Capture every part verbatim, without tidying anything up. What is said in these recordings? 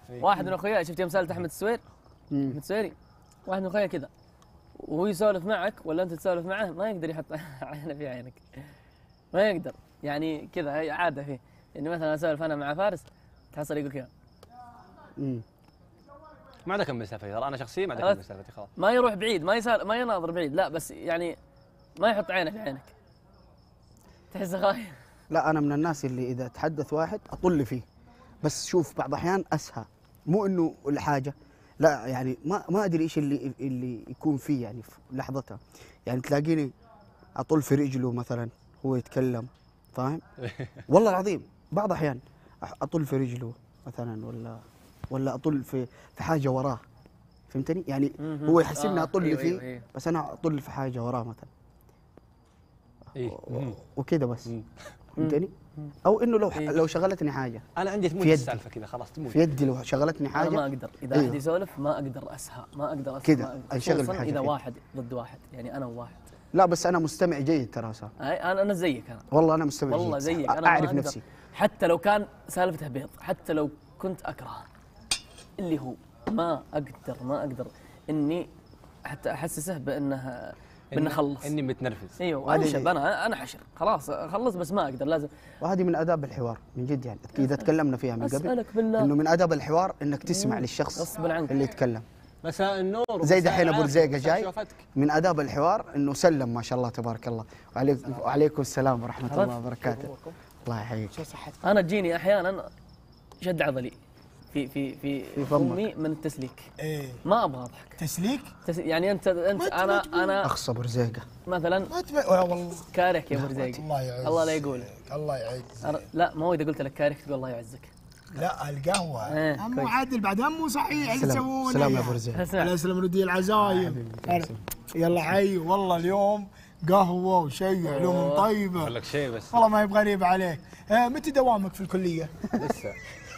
واحد من اخوياي شفت يوم سالت احمد السوير احمد السويري، واحد من اخوياي كذا وهو يسولف معك ولا انت تسولف معه ما يقدر يحط عينه في عينك، ما يقدر يعني كذا هي عاده فيه، يعني مثلا اسولف انا مع فارس تحصل يقول كذا امم ما عندك مسافه ترى، انا شخصيا ما عندك مسافه خلاص. ما يروح بعيد، ما يسال ما يناظر بعيد، لا بس يعني ما يحط عينه في عينك تحسه خايف. لا انا من الناس اللي اذا تحدث واحد اطل فيه، بس شوف بعض الاحيان اسهى، مو انه الحاجه لا يعني ما ما ادري ايش اللي اللي يكون فيه يعني في لحظتها، يعني تلاقيني اطل في رجله مثلا هو يتكلم، فاهم؟ والله العظيم بعض الاحيان اطل في رجله مثلا، ولا ولا اطل في في حاجه وراه، فهمتني؟ يعني هو يحسبني اطل أيوة فيه أيوة أيوة. بس انا اطل في حاجه وراه مثلا ايه وكذا بس، فهمتني؟ او انه لو إيه؟ لو شغلتني حاجه انا عندي تموت السالفه كذا خلاص تموت في يدي، لو شغلتني حاجه انا ما اقدر اذا أيوه. احد يسولف ما اقدر اسهى، ما اقدر اسهى كذا انشغل خصوصاً بحاجه اذا فيه. واحد ضد واحد، يعني انا وواحد. لا بس انا مستمع جيد ترى صار. انا انا زيك انا والله انا مستمع والله جيد زيك انا اعرف ما أقدر. نفسي حتى لو كان سالفته بيض، حتى لو كنت اكرهه اللي هو ما اقدر ما اقدر اني حتى احسسه بانه بانه خلص اني متنرفز. ايوه انشب، انا انا حشر خلاص خلص، بس ما اقدر لازم. وهذه من اداب الحوار من جد، يعني اذا تكلمنا فيها من قبل اسالك بالله انه من اداب الحوار انك تسمع للشخص غصبا عنك اللي يتكلم. مساء النور. زي دحين ابو رزيقه جاي، من اداب الحوار انه سلم ما شاء الله تبارك الله، وعليكم وعليكم السلام ورحمه الله وبركاته. الله يحييك. انا تجيني احيانا شد عضلي في في في, في فمي من التسليك. ايه ما ابغى اضحك. تسليك؟ تس... يعني انت انت انا انا اخص ابو رزيقه مثلا ما تبي والله كارهك يا ابو رزيقه. الله يعزك الله لا يقول الله يعزك. أنا... لا ما هو اذا قلت لك كارهك تقول الله يعزك. لا القهوه ايه مو عادل بعد مو صحيح اللي سلام تسوونه. سلام يا ابو رزيقه. الله يسلم ردي العزايم. يلا حي والله اليوم قهوه وشيء علوم طيبه. اقول لك شيء بس والله ما يبغى غريب عليك. آه متى دوامك في الكليه؟ لسه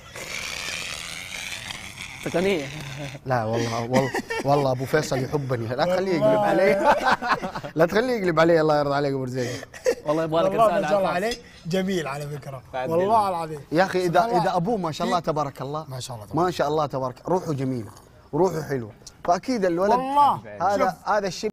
تقنيه. لا والله والله والله ابو فيصل يحبني، لا تخليه يقلب علي لا تخليه يقلب علي. الله يرضى عليك ابو رزيقه. والله يبغى لك والله ما رساله شاء الله عفاف. عليك جميل على فكره والله العظيم. يا اخي اذا اذا ابوه ما شاء الله تبارك الله ما شاء الله تبارك ما شاء الله تبارك روحه جميله وروحه حلوه، فاكيد الولد والله هذا هذا الشيء